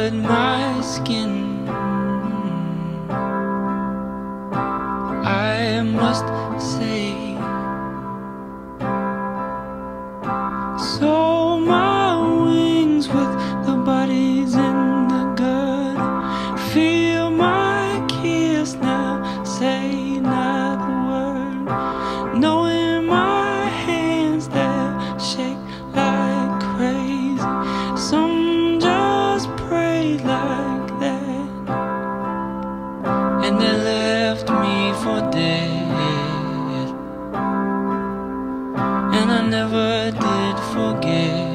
but my skin, I must say. So my wings with the bodies in the gut, feel my kiss now, say not a word, knowing my hands that shake like crazy. Some just prayed like that, and they left me for dead, and I never did forget.